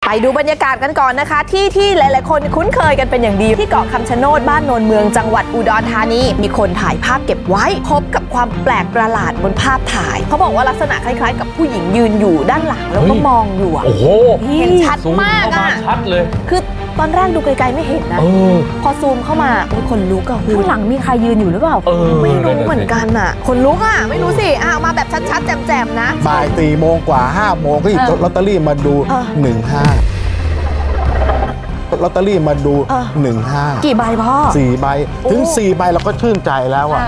ไปดูบรรยากาศกันก่อนนะคะที่หลายๆคนคุ้นเคยกันเป็นอย่างดีที่เกาะคำชะโนดบ้านโนนเมืองจังหวัดอุดรธานีมีคนถ่ายภาพเก็บไว้พบกับความแปลกประหลาดบนภาพถ่ายเขาบอกว่าลักษณะคล้ายๆกับผู้หญิงยืนอยู่ด้านหลังแล้วก็มองอยู่โอ้โหเห็นชัดมากอ่ะชัดเลยคือตอนแรกดูไกลๆไม่เห็นนะพอซูมเข้ามาคนลุกอ่ะข้างหลังมีใครยืนอยู่หรือเปล่าไม่รู้เหมือนกันอ่ะคนลุกอ่ะไม่รู้สิเอามาแบบชัดๆแจ่มๆนะบ่าย4 โมงกว่า5 โมงก็หยิบลอตเตอรี่มาดู15ลอตเตอรี่มาดู15 กี่ใบพ่อ 4 ใบถึง4 ใบเราก็ชื่นใจแล้วอ่ะ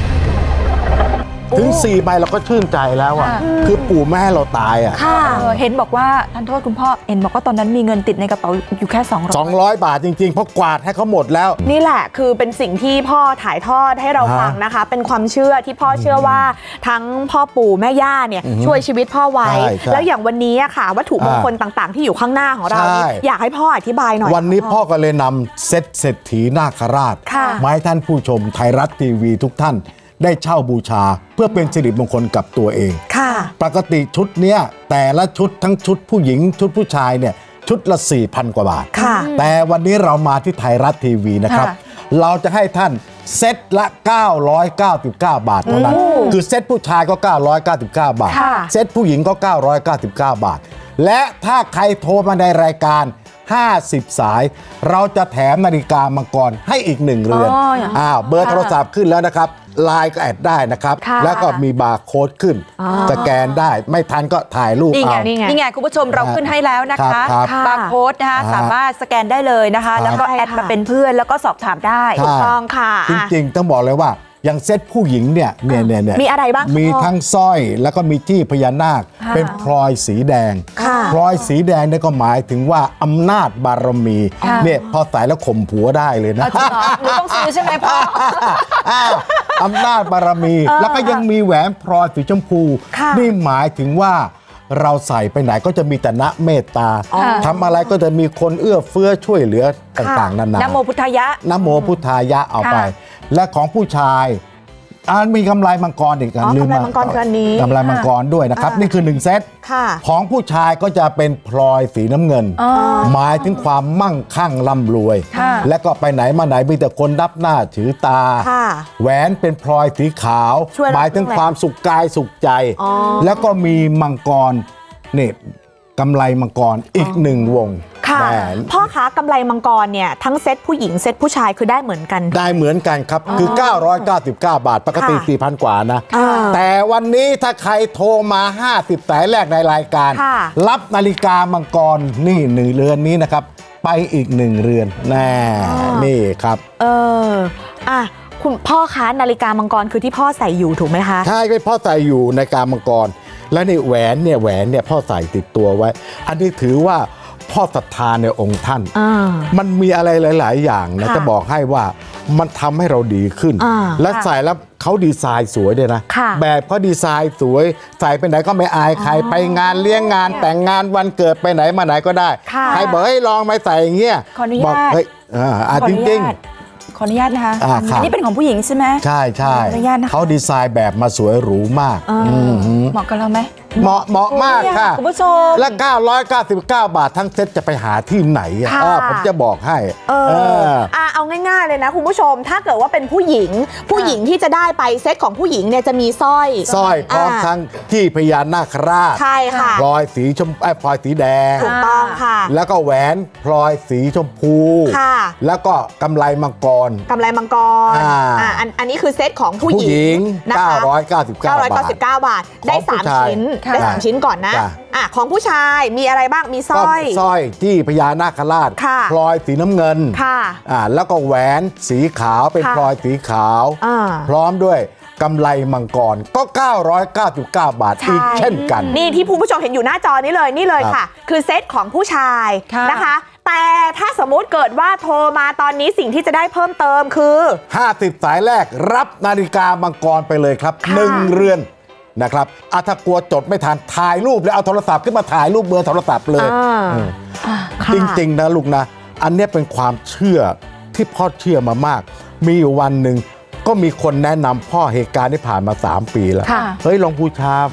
ถึง4 ใบเราก็ชื่นใจแล้วอ่ะคือปู่แม่เราตายอ่ะเห็นบอกว่าท่านโทษคุณพ่อเห็นบอกว่าตอนนั้นมีเงินติดในกระเป๋าอยู่แค่200 บาทจริงๆเพราะกวาดให้เขาหมดแล้วนี่แหละคือเป็นสิ่งที่พ่อถ่ายทอดให้เราฟังนะคะเป็นความเชื่อที่พ่อเชื่อว่าทั้งพ่อปู่แม่ย่าเนี่ยช่วยชีวิตพ่อไว้แล้วอย่างวันนี้ค่ะวัตถุมงคลต่างๆที่อยู่ข้างหน้าของเราอยากให้พ่ออธิบายหน่อยวันนี้พ่อก็เลยนำเซตเศรษฐีนาคราชมาให้ท่านผู้ชมไทยรัฐทีวีทุกท่านได้เช่าบูชาเพื่อเป็นสิริมงคลกับตัวเองปกติชุดเนี้ยแต่ละชุดทั้งชุดผู้หญิงชุดผู้ชายเนี่ยชุดละ 4,000 กว่าบาทแต่วันนี้เรามาที่ไทยรัฐทีวีนะครับเราจะให้ท่านเซตละ999 บาทเท่านั้นคือเซตผู้ชายก็999 บาทเซตผู้หญิงก็999 บาทและถ้าใครโทรมาในรายการ50 สายเราจะแถมนาฬิกามังกรให้อีก1 เรือนเบอร์โทรศัพท์ขึ้นแล้วนะครับไลน์ก็แอดได้นะครับแล้วก็มีบาร์โค้ดขึ้นสแกนได้ไม่ทันก็ถ่ายรูปเอานี่ไงคุณผู้ชมเราขึ้นให้แล้วนะคะบาร์โค้ดนะคะสามารถสแกนได้เลยนะคะแล้วก็แอดมาเป็นเพื่อนแล้วก็สอบถามได้ถูกต้องค่ะจริงๆต้องบอกเลยว่าอย่างเซตผู้หญิงเนี่ยมีอะไรบ้างมีทั้งสร้อยแล้วก็มีจี้พญานาคเป็นพลอยสีแดงพลอยสีแดงนี่ก็หมายถึงว่าอำนาจบารมีเนี่ยพอใส่แล้วข่มผัวได้เลยนะหนูต้องซื้อใช่ไหมพ่ออำนาจบารมีแล้วก็ยังมีแหวนพลอยสีชมพูนี่หมายถึงว่าเราใส่ไปไหนก็จะมีแต่ณเมตตาทำอะไรก็จะมีคนเอื้อเฟื้อช่วยเหลือต่างๆนานานะโมพุทธายะนะโมพุทธายะเอาไปและของผู้ชายมีกำไรมังกรอีกลืมมากำไรมังกรคืออันนี้กำไรมังกรด้วยนะครับนี่คือ1 เซตของผู้ชายก็จะเป็นพลอยสีน้ำเงินหมายถึงความมั่งคั่งร่ำรวยและก็ไปไหนมาไหนมีแต่คนนับหน้าถือตาแหวนเป็นพลอยสีขาวหมายถึงความสุขกายสุขใจแล้วก็มีมังกรเนี่ยกำไรมังกรอีก1 วงพ่อค้ากำไรมังกรเนี่ยทั้งเซตผู้หญิงเซตผู้ชายคือได้เหมือนกันได้เหมือนกันครับคือ999 บาทปกติ 4,000 กว่านะแต่วันนี้ถ้าใครโทรมา50 สายแรกในรายการรับนาฬิกามังกรนี่1 เรือนนี้นะครับไปอีก1 เรือนนี่ครับคุณพ่อคะนาฬิกามังกรคือที่พ่อใส่อยู่ถูกไหมคะใช่พ่อใส่อยู่นาฬิกามังกรและนี่แหวนเนี่ยพ่อใส่ติดตัวไว้อันนี้ถือว่าพ่อศรัทธาในองค์ท่านมันมีอะไรหลายๆอย่างนะจะบอกให้ว่ามันทำให้เราดีขึ้นและใส่แล้วเขาดีไซน์สวยด้วยนะแบบเขาดีไซน์สวยใส่ไปไหนก็ไม่อายใครไปงานเลี้ยงงานแต่งงานวันเกิดไปไหนมาไหนก็ได้ใครบอกให้ลองมาใส่อย่างเงี้ยบอกเฮ้ยจริงขออนุญาตนะคะอันนี้เป็นของผู้หญิงใช่ไหมใช่เขาดีไซน์แบบมาสวยหรูมากเหมาะกับเราไหมเหมาะมากค่ะคุณผู้ชมและ999 บาททั้งเซ็ตจะไปหาที่ไหนผมจะบอกให้เอาง่ายๆเลยนะคุณผู้ชมถ้าเกิดว่าเป็นผู้หญิงที่จะได้ไปเซ็ตของผู้หญิงเนี่ยจะมีสร้อยพร้อมทั้งที่พญานาคราชใช่ค่ะพลอยสีชมพลอยสีแดงถูกต้องค่ะแล้วก็แหวนพลอยสีชมพูแล้วก็กำไรมังกรอันนี้คือเซ็ตของผู้หญิงนะคะ 999 บาทได้3 ชิ้นได้3 ชิ้นก่อนนะของผู้ชายมีอะไรบ้างมีสร้อยที่พญานาคราชพลอยสีน้ำเงินแล้วก็แหวนสีขาวเป็นพลอยสีขาวพร้อมด้วยกำไรมังกรก็999 บาทอีกเช่นกันนี่ที่ผู้ชมเห็นอยู่หน้าจอนี้เลยค่ะคือเซตของผู้ชายนะคะแต่ถ้าสมมุติเกิดว่าโทรมาตอนนี้สิ่งที่จะได้เพิ่มเติมคือ 50 สายแรกรับนาฬิกามังกรไปเลยครับ1 เรือนนะครับถ้ากลัวจดไม่ทันถ่ายรูปแล้วเอาโทรศัพท์ขึ้นมาถ่ายรูปเบอร์โทรศัพท์เลยจริงๆนะลูกนะอันนี้เป็นความเชื่อที่พ่อเชื่อมามากมีอยู่วันหนึ่งก็มีคนแนะนำพ่อเหตุการณ์ที่ผ่านมา3 ปีแล้วเฮ้ยลองบูชา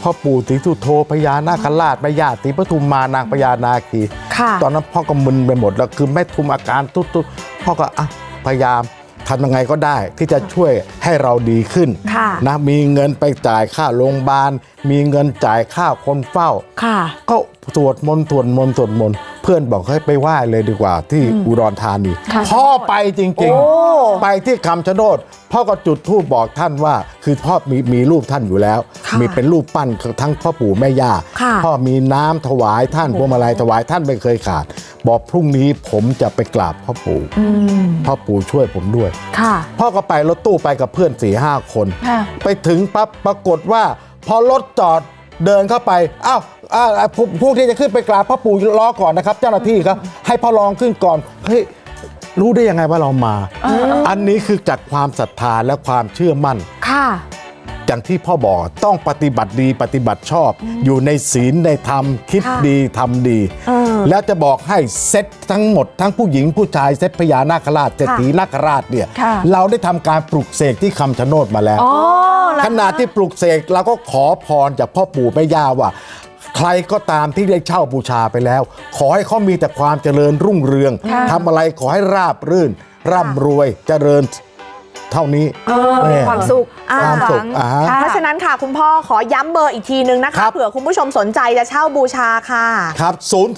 พ่อปู่ศรีสุโธพญานาคราชแม่ย่าศรีปทุมมานางพญานาคีตอนนั้นพ่อก็มึนไปหมดแล้วคือแม่ทุมอาการตุ๊ดพ่อก็พยายามทำยังไงก็ได้ที่จะช่วยให้เราดีขึ้นนะมีเงินไปจ่ายค่าโรงพยาบาลมีเงินจ่ายค่าคนเฝ้าก็สวดมนต์เพื่อนบอกให้ไปไหว้เลยดีกว่าที่อุดรธานีพ่อไปจริงๆไปที่คำชะโนดพ่อก็จุดธูปบอกท่านว่าคือพ่อมีรูปท่านอยู่แล้วมีเป็นรูปปั้นทั้งพ่อปู่แม่ย่าพ่อมีน้ำถวายท่านพวงมาลัยถวายท่านไม่เคยขาดบอกพรุ่งนี้ผมจะไปกราบพ่อปู่ช่วยผมด้วยพ่อก็ไปรถตู้ไปกับเพื่อน 4-5 คนไปถึงปั๊บปรากฏว่าพอรถจอดเดินเข้าไปพวกที่จะขึ้นไปกราบพ่อปู่รอก่อนนะครับเจ้าหน้าที่ครับให้พ่อรองขึ้นก่อนเฮ้ยรู้ได้ยังไงว่าเรามาอันนี้คือจากความศรัทธาและความเชื่อมั่นอย่างที่พ่อบอกต้องปฏิบัติดีปฏิบัติชอบอยู่ในศีลในธรรมคิดดีทำดีแล้วจะบอกให้เซตทั้งหมดทั้งผู้หญิงผู้ชายเซตพญานาคราชเศรษฐีนาคราชเนี่ยเราได้ทำการปลุกเสกที่คำชะโนดมาแล้วขณะที่ปลุกเสกเราก็ขอพรจากพ่อปู่แม่ย่าว่าใครก็ตามที่ได้เช่าบูชาไปแล้วขอให้เขามีแต่ความเจริญรุ่งเรืองทำอะไรขอให้ราบรื่นร่ำรวยเจริญเท่านี้ความสุขเพราะฉะนั้นค่ะคุณพ่อขอย้ำเบอร์อีกทีนึงนะคะเผื่อคุณผู้ชมสนใจจะเช่าบูชาค่ะครับ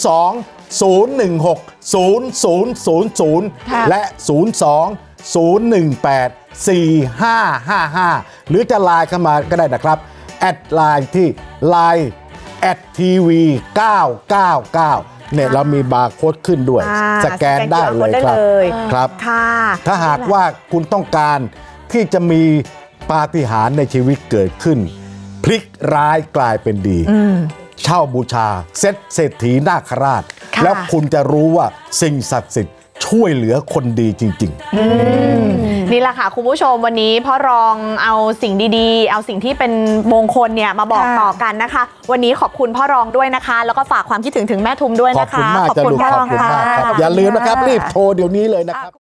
02-016-0000และ02-018-4555หรือจะไลน์เข้ามาก็ได้นะครับแอดไลน์ที่ Line @TV999เนี่ยเรามีบาร์โค้ดขึ้นด้วยสแกนได้เลยครับถ้าหากว่าคุณต้องการที่จะมีปาฏิหาริย์ในชีวิตเกิดขึ้นพลิกร้ายกลายเป็นดีเช่าบูชาเซตเศรษฐีนาคราชแล้วคุณจะรู้ว่าสิ่งศักดิ์สิทธิ์ช่วยเหลือคนดีจริงๆนี่แหละค่ะคุณผู้ชมวันนี้พ่อรองเอาสิ่งดีๆเอาสิ่งที่เป็นมงคลเนี่ยมาบอกต่อกันนะคะวันนี้ขอบคุณพ่อรองด้วยนะคะแล้วก็ฝากความคิดถึงแม่ทุมด้วยนะคะขอบคุณมากขอบคุณพ่อรองค่ะอย่าลืมนะครับรีบโทรเดี๋ยวนี้เลยนะครับ